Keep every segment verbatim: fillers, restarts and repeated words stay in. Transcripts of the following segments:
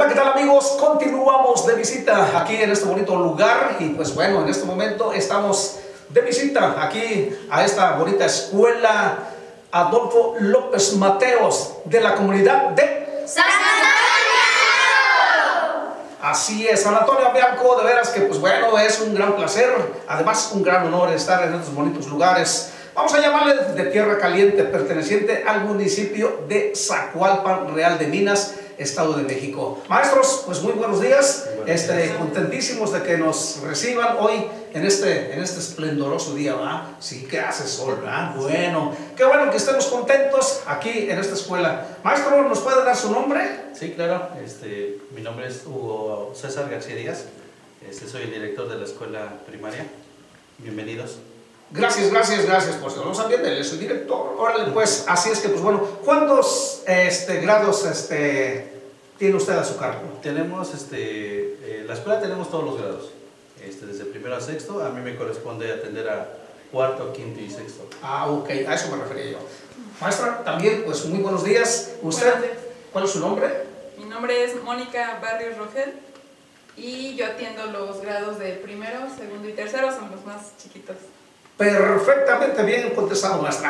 Hola, ¿qué tal amigos? Continuamos de visita aquí en este bonito lugar y pues bueno, en este momento estamos de visita aquí a esta bonita escuela Adolfo López Mateos de la comunidad de San Antonio. Así es, San Antonio Bianco, de veras que pues bueno, es un gran placer, además un gran honor estar en estos bonitos lugares. Vamos a llamarle de tierra caliente, perteneciente al municipio de Zacualpan, Real de Minas, Estado de México. Maestros, pues muy buenos días, este, contentísimos de que nos reciban hoy en este, en este esplendoroso día, ¿verdad? Sí, que hace sol, ¿verdad? Bueno, qué bueno que estemos contentos aquí en esta escuela. Maestro, ¿nos puede dar su nombre? Sí, claro, este, mi nombre es Hugo César García Díaz, este, soy el director de la escuela primaria. Bienvenidos. Gracias, gracias, gracias, pues no sabían, él es el director. Órale, pues, así es que, pues bueno, ¿cuántos este, grados este, tiene usted a su cargo? Tenemos, este, eh, la escuela tenemos todos los grados, este, desde primero a sexto. A mí me corresponde atender a cuarto, quinto y sexto. Ah, ok, a eso me refería yo. Maestra, también, pues muy buenos días. ¿Usted, cuál es su nombre? Mi nombre es Mónica Barrios Rogel y yo atiendo los grados de primero, segundo y tercero, son los más chiquitos. Perfectamente bien contestado, maestra.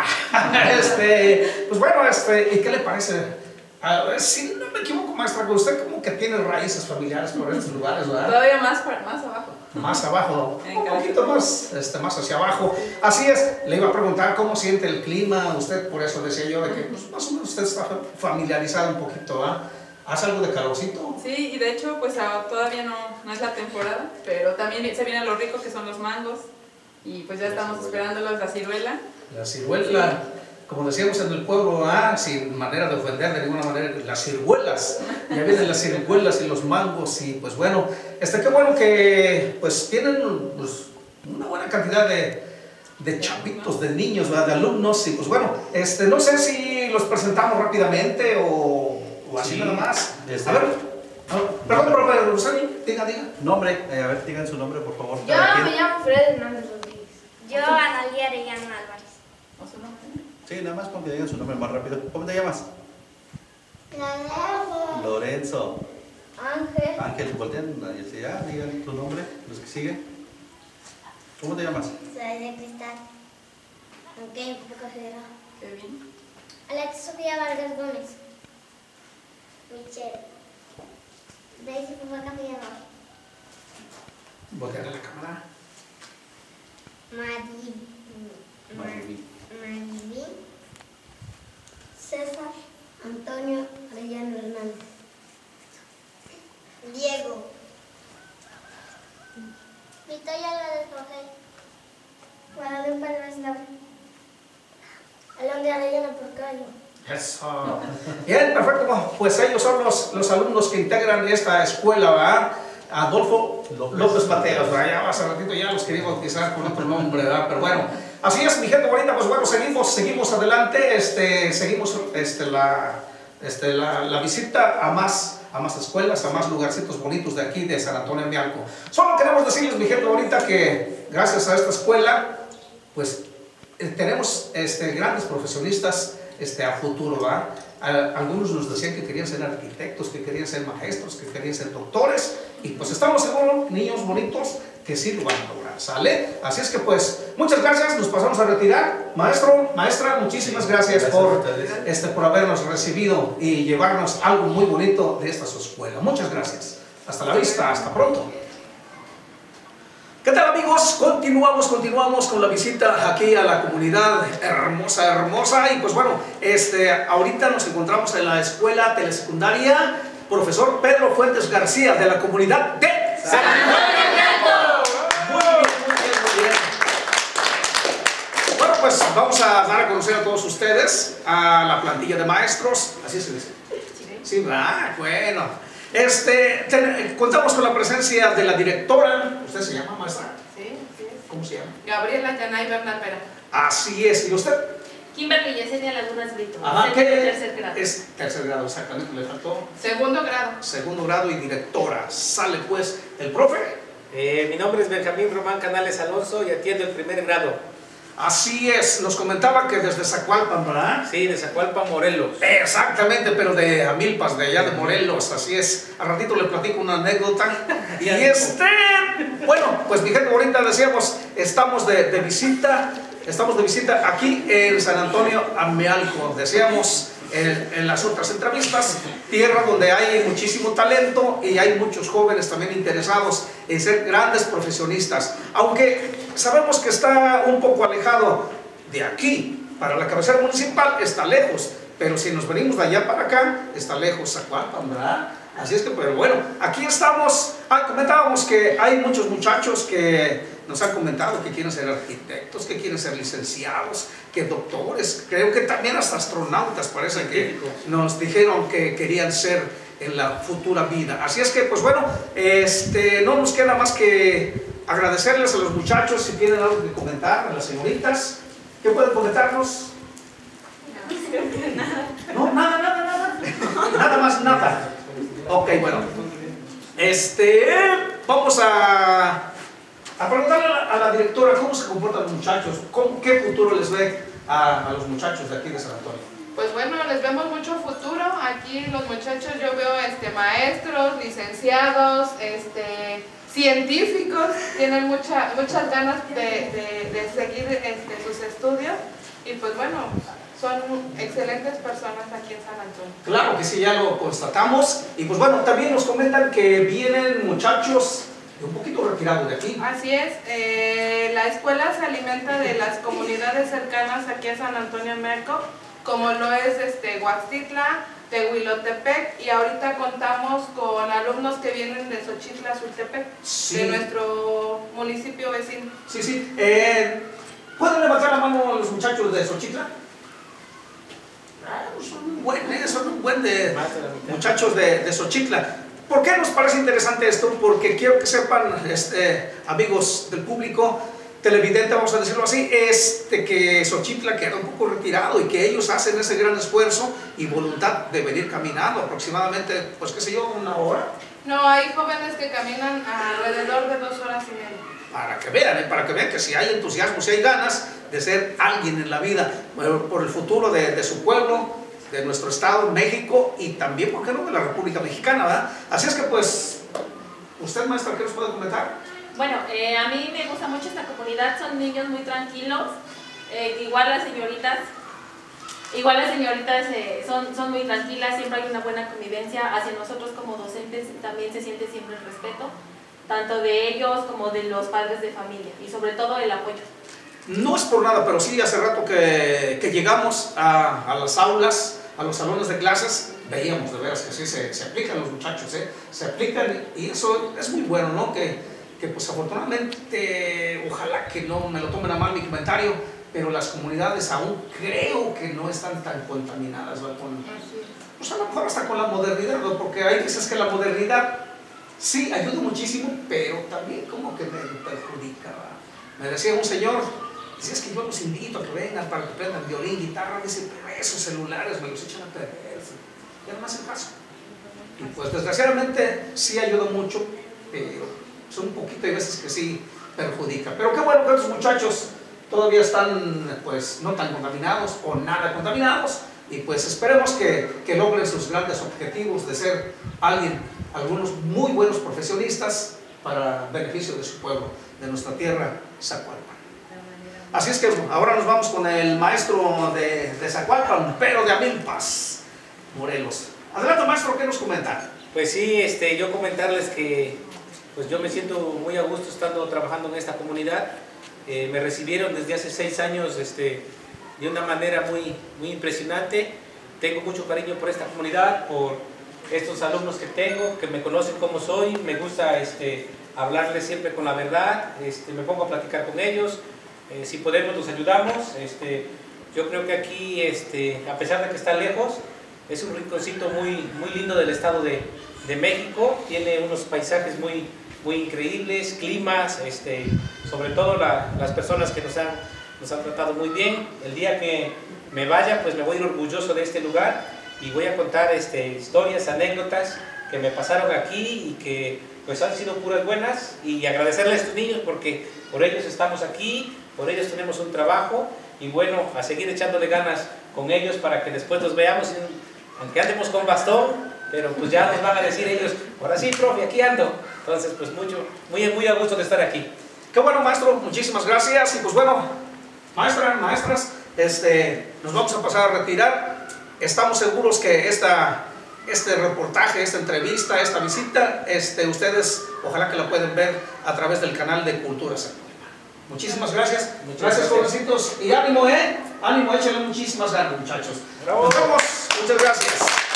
este, pues bueno, este, ¿y qué le parece? A ver, si no me equivoco, maestra, que usted como que tiene raíces familiares por estos lugares, ¿verdad? Todavía más, para, más abajo. Más abajo, un poquito más, este, más hacia abajo. Así es, le iba a preguntar cómo siente el clima, usted, por eso decía yo, de que pues, más o menos usted está familiarizado un poquito, ¿verdad? ¿Hace algo de calorcito? Sí, y de hecho, pues todavía no, no es la temporada, pero también se viene lo rico que son los mangos. Y pues ya estamos esperándolos, la ciruela. La ciruela, sí. Como decíamos en el pueblo, ah, sin manera de ofender de ninguna manera, las ciruelas. Ya vienen las ciruelas y los mangos y pues bueno, este, qué bueno que pues tienen pues, una buena cantidad de, de chavitos, de niños, ¿verdad? De alumnos y pues bueno, este, no sé si los presentamos rápidamente o, o así sí, nada más. Desde... A ver, no, perdón, profe, Rosani, diga, diga. Nombre, eh, a ver, digan su nombre por favor. Yo me llamo Fred Hernández Rodríguez. Yo, Analia Arellano Álvarez. ¿O su nombre? Sí, nada más con que digan su nombre más rápido. ¿Cómo te llamas? Lorenzo. Lorenzo. Ángel. Ángel, voltean hacia allá, digan tu nombre, los que siguen. ¿Cómo te llamas? Soy de Cristal. Ok, un poco considerado. Kevin. Alex Sofía Vargas Gómez. Michelle. Daisy Pumaca Villalobos. Voltear a la cámara. Madi. Mariví. Mariví. César Antonio Arellano Hernández. Diego. Victoria Álvarez Rogel. Guadalupe Álvarez Laura. Alón de Arellano Porcayo. Eso. Bien, perfecto. Pues ellos son los, los alumnos que integran esta escuela, ¿verdad? Adolfo López, López Mateos, ¿verdad? Ya hace ratito ya los quería bautizar con otro nombre, ¿verdad? Pero bueno, así es, mi gente bonita, pues bueno, seguimos, seguimos adelante, este, seguimos este, la, este, la, la visita a más, a más escuelas, a más lugarcitos bonitos de aquí, de San Antonio Bianco. Solo queremos decirles, mi gente bonita, que gracias a esta escuela, pues eh, tenemos este, grandes profesionistas este, a futuro, ¿verdad? Algunos nos decían que querían ser arquitectos, que querían ser maestros, que querían ser doctores y pues estamos seguros, niños bonitos, que sí lo van a lograr, ¿sale? Así es que pues, muchas gracias, nos pasamos a retirar. Maestro, maestra, muchísimas gracias, gracias por, este, por habernos recibido y llevarnos algo muy bonito de esta su escuela. Muchas gracias. Hasta la vista, hasta pronto. ¿Qué tal amigos? Continuamos, continuamos con la visita aquí a la comunidad hermosa, hermosa y pues bueno, este, ahorita nos encontramos en la escuela telesecundaria Profesor Pedro Fuentes García de la comunidad de San Antonio Bianco. Muy bien, muy bien, muy bien. Bueno, pues vamos a dar a conocer a todos ustedes a la plantilla de maestros, así se dice. Sí, ah, bueno. Este, ten, contamos con la presencia de la directora. ¿Usted se llama, maestra? Sí, sí. ¿Cómo se llama? Gabriela Yanay Bernal Pera. Así es. ¿Y usted? Kimberly Yesenia Lagunas Brito. Ajá, ¿qué? Tercer grado. Es tercer grado, exactamente. Le faltó. Segundo grado. Segundo grado y directora. Sale pues el profe. Eh, mi nombre es Benjamín Román Canales Alonso y atiendo el primer grado. Así es, nos comentaba que desde Zacualpan, ¿verdad? Sí, de Zacualpan, Morelos. Exactamente, pero de Amilpas, de allá de Morelos, así es. Al ratito le platico una anécdota. Y este, bueno, pues mi gente bonita, decíamos, estamos de, de visita, estamos de visita aquí en San Antonio Amealco, decíamos en, en las otras entrevistas, tierra donde hay muchísimo talento y hay muchos jóvenes también interesados en ser grandes profesionistas, aunque sabemos que está un poco alejado de aquí, para la cabecera municipal está lejos, pero si nos venimos de allá para acá, está lejos Zacualpan, ¿verdad? Así es que, pero bueno, aquí estamos. Ah, comentábamos que hay muchos muchachos que nos han comentado que quieren ser arquitectos, que quieren ser licenciados, que doctores, creo que también hasta astronautas parece que nos dijeron que querían ser en la futura vida. Así es que, pues bueno, este, no nos queda más que agradecerles a los muchachos si tienen algo que comentar, a las señoritas. ¿Qué pueden comentarnos? No, nada, nada, nada. Nada más, nada. Ok, bueno. Este, vamos a, a preguntarle a la, a la directora cómo se comportan los muchachos, cómo, qué futuro les ve a, a los muchachos de aquí de San Antonio. Pues bueno, les vemos mucho futuro. Aquí los muchachos yo veo este, maestros, licenciados, este, científicos, tienen mucha, muchas ganas de, de, de seguir este, sus estudios y pues bueno, son excelentes personas aquí en San Antonio. Claro que sí, ya lo constatamos. Y pues bueno, también nos comentan que vienen muchachos de un poquito retirados de aquí. Así es, eh, la escuela se alimenta de las comunidades cercanas aquí a San Antonio Amealco, como lo es este, Huaxtitla, Tehuilotepec, y ahorita contamos con alumnos que vienen de Xochitla, Sultepec, sí, de nuestro municipio vecino. Sí, sí. Eh, ¿Pueden levantar la mano los muchachos de Xochitla? Son un buen, son un buen de muchachos de, de Xochitla. ¿Por qué nos parece interesante esto? Porque quiero que sepan, este, amigos del público, televidente, vamos a decirlo así, este, que Xochitla queda un poco retirado y que ellos hacen ese gran esfuerzo y voluntad de venir caminando aproximadamente, pues qué sé yo, una hora. No, hay jóvenes que caminan alrededor de dos horas y media. Para que vean, ¿eh? Para que vean que si hay entusiasmo, si hay ganas de ser alguien en la vida, por el futuro de, de su pueblo, de nuestro estado, México, y también, ¿por qué no?, de la República Mexicana, ¿verdad? Así es que, pues, ¿usted, maestra, qué nos puede comentar? Bueno, eh, a mí me gusta mucho esta comunidad, son niños muy tranquilos, eh, igual las señoritas, igual las señoritas eh, son, son muy tranquilas, siempre hay una buena convivencia, hacia nosotros como docentes también se siente siempre el respeto, tanto de ellos como de los padres de familia, y sobre todo el apoyo. No es por nada, pero sí hace rato que, que llegamos a, a las aulas, a los salones de clases, veíamos de veras que sí se, se aplican los muchachos, ¿eh? Se aplican, y eso es muy bueno, ¿no? Que, que pues afortunadamente, ojalá que no me lo tomen a mal mi comentario, pero las comunidades aún creo que no están tan contaminadas, ¿no? Con, pues a lo mejor hasta con la modernidad, ¿no? Porque hay veces que la modernidad sí ayuda muchísimo, pero también como que me perjudica, ¿verdad? Me decía un señor, decía, es que yo los invito a que vengan para que aprendan violín, guitarra, dice, pero esos celulares me los echan a perder, ya no me hacen caso. Y pues desgraciadamente sí ayuda mucho, pero son un poquito, hay veces que sí perjudica. Pero qué bueno que estos muchachos todavía están, pues, no tan contaminados o nada contaminados, y pues esperemos que, que logren sus grandes objetivos de ser alguien, algunos muy buenos profesionistas para beneficio de su pueblo, de nuestra tierra, Zacualpan. Así es que ahora nos vamos con el maestro de, de Zacualpan, pero de Amilpas, Morelos. Adelante, maestro, ¿qué nos comenta? Pues sí, este, yo comentarles que pues yo me siento muy a gusto estando trabajando en esta comunidad. Eh, me recibieron desde hace seis años este, de una manera muy, muy impresionante. Tengo mucho cariño por esta comunidad, por estos alumnos que tengo, que me conocen como soy. Me gusta este, hablarles siempre con la verdad, este, me pongo a platicar con ellos. Eh, si podemos, los ayudamos. Este, yo creo que aquí, este, a pesar de que está lejos, es un rinconcito muy, muy lindo del estado de, de México. Tiene unos paisajes muy, muy increíbles, climas, este, sobre todo la, las personas que nos han, nos han tratado muy bien. El día que me vaya, pues me voy a ir orgulloso de este lugar y voy a contar este, historias, anécdotas que me pasaron aquí y que pues han sido puras buenas, y agradecerle a estos niños porque por ellos estamos aquí, por ellos tenemos un trabajo y bueno, a seguir echándole ganas con ellos para que después los veamos, aunque andemos con bastón, pero pues ya nos van a decir ellos, ahora sí, profe, aquí ando. Entonces, pues mucho, muy, muy a gusto de estar aquí. Qué bueno, maestro, muchísimas gracias. Y pues bueno, maestras, maestras, este, nos vamos a pasar a retirar. Estamos seguros que esta, este reportaje, esta entrevista, esta visita, este, ustedes ojalá que la pueden ver a través del canal de Cultura San Luis. Muchísimas gracias. Muchas gracias, gracias. jovencitos. Y ánimo, ¿eh? Ánimo, échenle muchísimas ganas, muchachos. Bravo. Nos vemos. Muchas gracias.